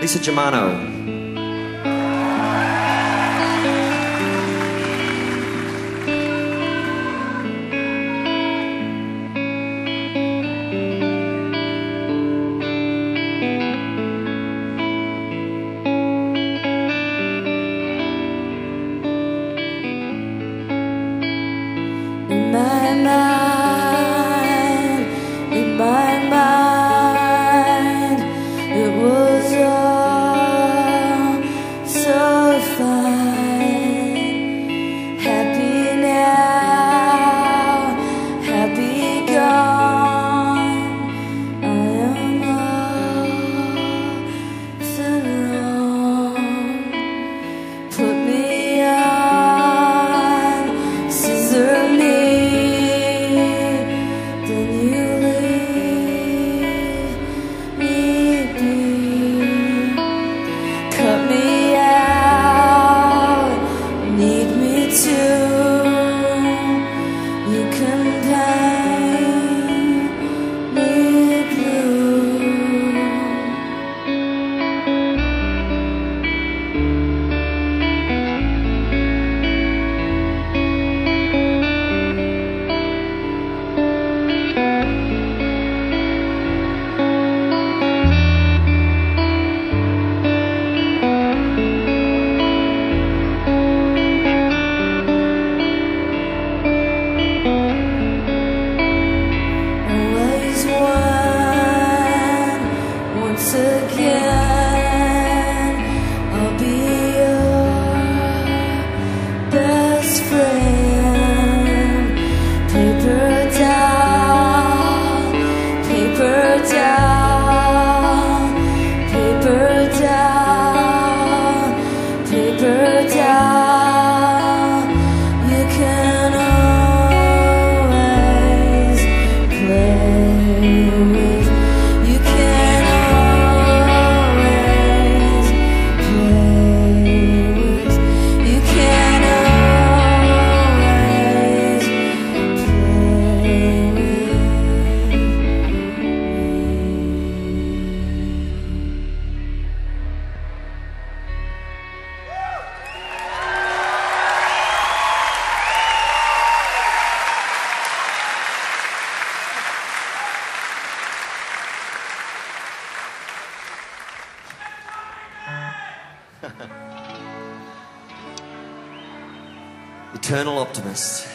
Lisa Germano. In my mind, it was all so fine. Happy now, happy gone. I am often wrong. Put me on, scissor me. Again, I'll be your best friend. Paper down, paper down, paper down, paper down. You can always play with. You can always play with. You can always play with Eternal Optimist.